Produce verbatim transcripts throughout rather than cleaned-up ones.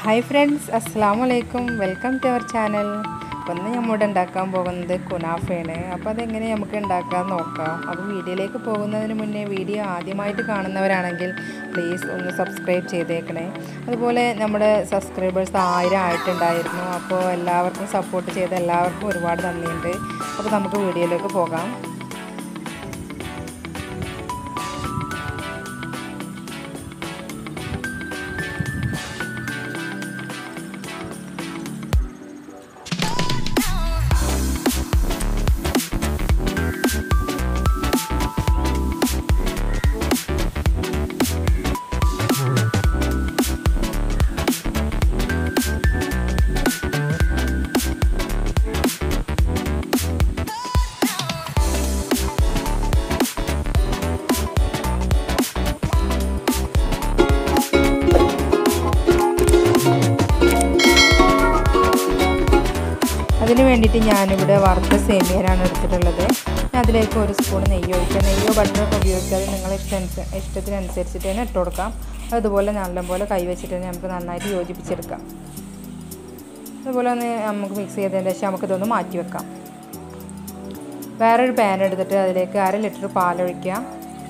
Hi friends, assalamu alaikum. Welcome to our channel. ഇന്ന് നമ്മൾ ഉണ്ടാക്കാൻ പോകുന്നത് കുനാഫയാണ്. അപ്പോൾ അതെങ്ങനെ നമുക്ക് ഉണ്ടാക്കാൻ നോക്കാം. അപ്പോൾ വീഡിയോയിലേക്ക് പോകുന്നതിന് മുന്നേ വീഡിയോ ആദ്യമായിട്ട് കാണുന്നവരാണെങ്കിൽ പ്ലീസ് ഒന്ന് സബ്സ്ക്രൈബ് ചെയ്തേക്കണേ. അതുപോലെ നമ്മുടെ സബ്സ്ക്രൈബേഴ്സ് ആയിരം ആയിട്ടുണ്ടായിരുന്നു. അപ്പോൾ എല്ലാവർക്കും സപ്പോർട്ട് ചെയ്ത എല്ലാവർക്കും ഒരുപാട് നന്ദിയുണ്ട്. അപ്പോൾ നമുക്ക് വീഡിയോയിലേക്ക് പോകാം. അതിന് വേണ്ടിയിട്ട് ഞാനിവിടെ വറുത്ത സേമിയയാണ് എടുത്തിട്ടുള്ളത്. അതിലേക്ക് ഒരു സ്പൂൺ നെയ്യ് ഒഴിക്കുക. നെയ്യോ ബട്ടറൊക്കെ ഉപയോഗിക്കാതെ നിങ്ങളെ ഇഷ്ടം ഇഷ്ടത്തിനനുസരിച്ചിട്ട് തന്നെ ഇട്ട് കൊടുക്കാം. അതുപോലെ നല്ലപോലെ കൈവച്ചിട്ട് തന്നെ നമുക്ക് നന്നായിട്ട് യോജിപ്പിച്ചെടുക്കാം. അതുപോലെ ഒന്ന് നമുക്ക് മിക്സ് ചെയ്തതിന് ശേഷം നമുക്കിതൊന്ന് മാറ്റി വെക്കാം. വേറൊരു പാൻ എടുത്തിട്ട് അതിലേക്ക് അര ലിറ്റർ പാലൊഴിക്കാം.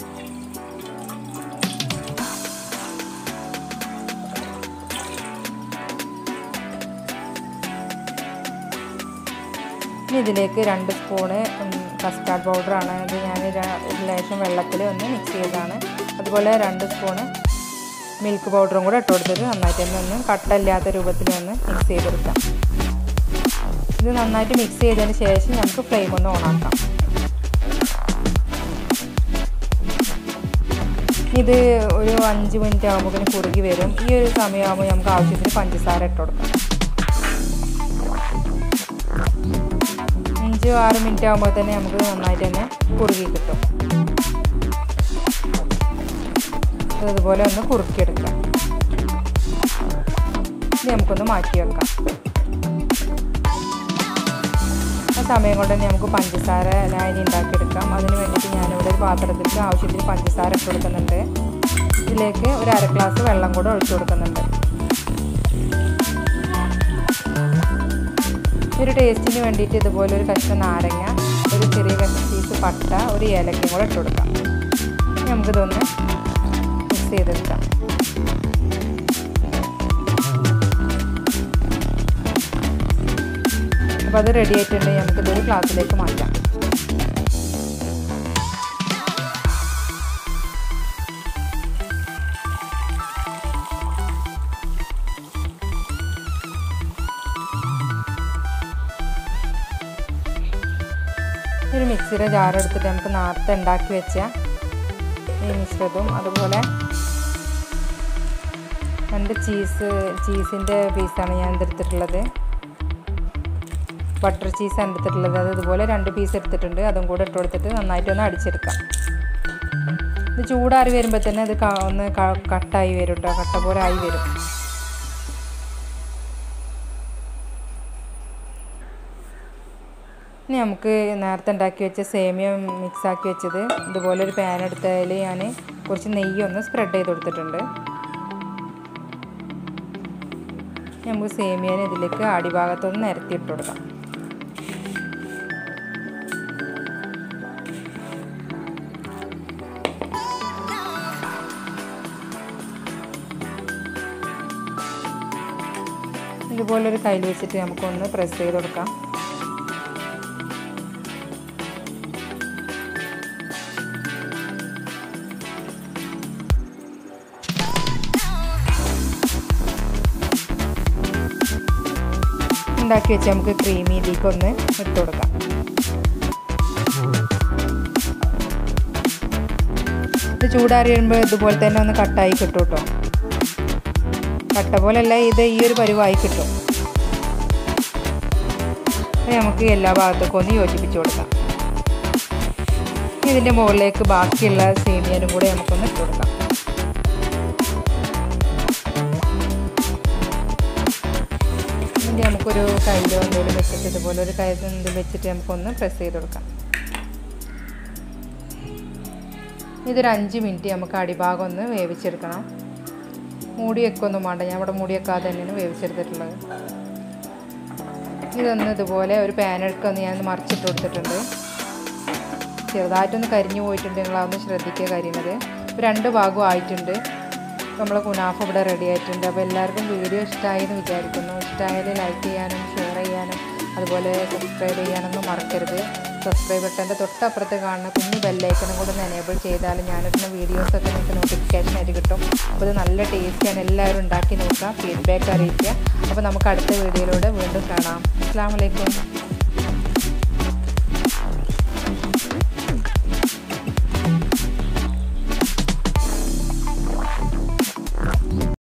ഇനി ഇതിലേക്ക് രണ്ട് സ്പൂണ് കസ്റ്റാർഡ് പൗഡറാണ്. ഇത് ഞാൻ ഒരു ലേശം വെള്ളത്തിൽ ഒന്ന് മിക്സ് ചെയ്തതാണ്. അതുപോലെ രണ്ട് സ്പൂണ് മിൽക്ക് പൗഡറും കൂടെ ഇട്ട് കൊടുത്തിട്ട് നന്നായിട്ട് തന്നെ ഒന്ന് കട്ടയില്ലാത്ത രൂപത്തിൽ ഒന്ന് മിക്സ് ചെയ്തെടുക്കാം. ഇത് നന്നായിട്ട് മിക്സ് ചെയ്തതിന് ശേഷം നമുക്ക് ഫ്ലെയിം ഒന്ന് ഓണാക്കാം. ഇത് ഒരു അഞ്ച് മിനിറ്റ് ആകുമ്പോൾ കുറുകി വരും. ഈ ഒരു സമയമാകുമ്പോൾ നമുക്ക് ആവശ്യത്തിന് പഞ്ചസാര ഇട്ട് കൊടുക്കാം. അഞ്ച് ആറ് മിനിറ്റ് ആകുമ്പോൾ തന്നെ നമുക്ക് നന്നായിട്ട് തന്നെ കുറുകി കിട്ടും. അതുപോലെ ഒന്ന് കുറുക്കിയെടുക്കാം. ഇത് നമുക്കൊന്ന് മാറ്റി വെക്കാം. ആ സമയം കൊണ്ട് തന്നെ നമുക്ക് പഞ്ചസാര ലായനി ഉണ്ടാക്കിയെടുക്കാം. അതിന് വേണ്ടിയിട്ട് ഞാനിവിടെ ഒരു പാത്രത്തിൽ ആവശ്യത്തിന് പഞ്ചസാര ഇട്ട് കൊടുക്കുന്നുണ്ട്. ഇതിലേക്ക് ഒരു അര ഗ്ലാസ് വെള്ളം കൂടെ ഒഴിച്ചു കൊടുക്കുന്നുണ്ട്. ഒരു ടേസ്റ്റിന് വേണ്ടിയിട്ട് ഇതുപോലെ ഒരു കഷ്ണം നാരങ്ങ, ഒരു ചെറിയ കഷ്ണം പീസ് പട്ട, ഒരു ഏലക്കയും കൂടെ ഇട്ട് കൊടുക്കാം. നമുക്കിതൊന്ന് മിക്സ് ചെയ്തെടുക്കാം. അപ്പോൾ അത് റെഡി ആയിട്ടുണ്ടെങ്കിൽ നമുക്കിതൊരു ഗ്ലാസ്സിലേക്ക് മാറ്റാം. ഒരു മിക്സിയുടെ ജാർ എടുത്തിട്ട് നമുക്ക് നേരത്തെ ഉണ്ടാക്കി വെച്ച ഈ മിശ്രിതവും അതുപോലെ രണ്ട് ചീസ് ചീസിൻ്റെ പീസാണ് ഞാൻ എടുത്തിട്ടുള്ളത്. ബട്ടർ ചീസാണ് എടുത്തിട്ടുള്ളത്. അത് ഇതുപോലെ രണ്ട് പീസ് എടുത്തിട്ടുണ്ട്. അതും കൂടെ ഇട്ട് കൊടുത്തിട്ട് നന്നായിട്ടൊന്ന് അടിച്ചെടുക്കാം. ഇത് ചൂടാറി വരുമ്പോൾ തന്നെ അത് ഒന്ന് കട്ടായി വരും കേട്ടോ. കട്ട പോലെ ആയി വരും. ഇനി നമുക്ക് നേരത്തെ ഉണ്ടാക്കി വെച്ച സേമിയ മിക്സാക്കി വെച്ചത് ഇതുപോലെ ഒരു പാൻ എടുത്തതിൽ ഞാൻ കുറച്ച് നെയ്യ് ഒന്ന് സ്പ്രെഡ് ചെയ്ത് കൊടുത്തിട്ടുണ്ട്. നമുക്ക് സേമിയനെ ഇതിലേക്ക് അടിഭാഗത്തൊന്ന് നിരത്തിയിട്ട് കൊടുക്കാം. ഇതുപോലൊരു കയ്യിൽ വെച്ചിട്ട് നമുക്കൊന്ന് പ്രസ് ചെയ്ത് കൊടുക്കാം. ഉണ്ടാക്കി വെച്ച് നമുക്ക് ക്രീമിയിലേക്ക് ഒന്ന് ഇട്ട് കൊടുക്കാം. ഇത് ചൂടാറി വരുമ്പോൾ ഇതുപോലെ തന്നെ ഒന്ന് കട്ടായി കിട്ടും കേട്ടോ. കട്ട പോലെയല്ല, ഇത് ഈ ഒരു പരുവായി കിട്ടും. നമുക്ക് എല്ലാ ഭാഗത്തേക്കും ഒന്ന് യോജിപ്പിച്ച് കൊടുക്കാം. ഇതിൻ്റെ മുകളിലേക്ക് ബാക്കിയുള്ള സേമിയനും കൂടെ നമുക്കൊന്ന് ഇട്ട് കൊടുക്കാം. നമുക്കൊരു കയ്യിലോ എന്തെങ്കിലും വെച്ചിട്ട് ഇതുപോലെ ഒരു കൈ എന്തെങ്കിലും വെച്ചിട്ട് നമുക്കൊന്ന് പ്രസ് ചെയ്ത് കൊടുക്കാം. ഇതൊരു അഞ്ച് മിനിറ്റ് നമുക്ക് അടിഭാഗം ഒന്ന് വേവിച്ചെടുക്കണം. മൂടി വെക്കൊന്നും വേണ്ട, ഞാൻ ഇവിടെ മൂടി വെക്കാതെ തന്നെയാണ് വേവിച്ചെടുത്തിട്ടുള്ളത്. ഇതൊന്ന് ഇതുപോലെ ഒരു പാനെടുക്കൊന്ന് ഞാൻ മറിച്ചിട്ട് കൊടുത്തിട്ടുണ്ട്. ചെറുതായിട്ടൊന്ന് കരിഞ്ഞു പോയിട്ടുണ്ട്, നിങ്ങളതൊന്ന് ശ്രദ്ധിക്കുക കരിയുന്നത്. ഇപ്പോൾ രണ്ട് ഭാഗവും ആയിട്ടുണ്ട്. നമ്മൾ കുനാഫ ഇവിടെ റെഡി ആയിട്ടുണ്ട്. അപ്പോൾ എല്ലാവർക്കും വീഡിയോ ഇഷ്ടമായി എന്ന് വിചാരിക്കുന്നു. ഇഷ്ടമായാൽ ലൈക്ക് ചെയ്യാനും ഷെയർ ചെയ്യാനും അതുപോലെ സബ്സ്ക്രൈബ് ചെയ്യാനൊന്നും മറക്കരുത്. സബ്സ്ക്രൈബ് ബട്ടൻ്റെ തൊട്ടപ്പുറത്ത് കാണുന്ന കുഞ്ഞു ബെല്ലൈക്കണും കൂടെ ഒന്ന് എനേബിൾ ചെയ്താൽ ഞാനിടുന്ന വീഡിയോസൊക്കെ നിങ്ങൾക്ക് നോട്ടിഫിക്കേഷൻ ആയിട്ട് കിട്ടും. അപ്പോൾ ഇത് നല്ല ടേസ്റ്റിയാണ്, എല്ലാവരും ഉണ്ടാക്കി നോക്കുക, ഫീഡ്ബാക്ക് അറിയിക്കുക. അപ്പോൾ നമുക്ക് അടുത്ത വീഡിയോയിലൂടെ വീണ്ടും കാണാം. അസ്സലാമു അലൈക്കും.